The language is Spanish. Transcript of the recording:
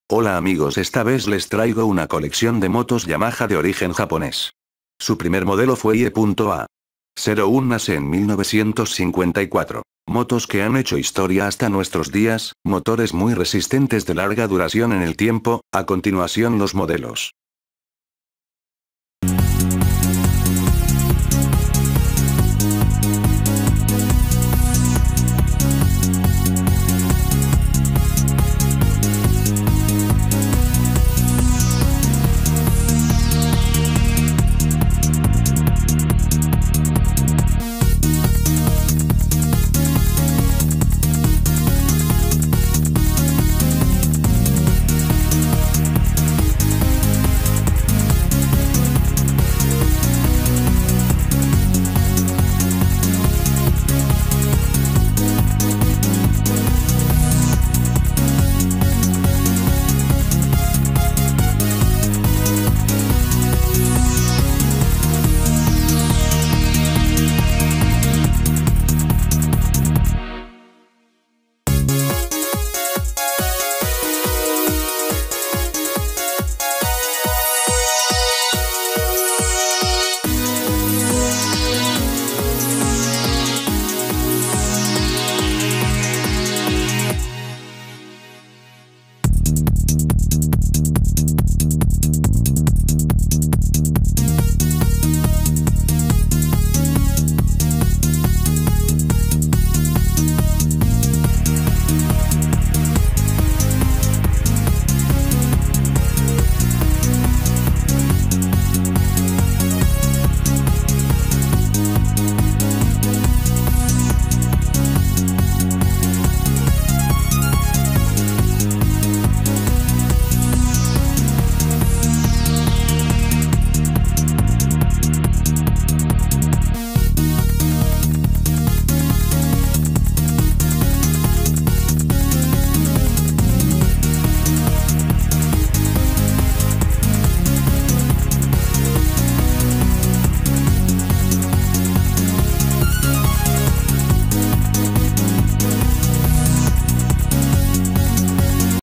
Hola amigos, esta vez les traigo una colección de motos Yamaha de origen japonés. Su primer modelo fue IE.A. 01 nace en 1954. Motos que han hecho historia hasta nuestros días, motores muy resistentes de larga duración en el tiempo. A continuación los modelos.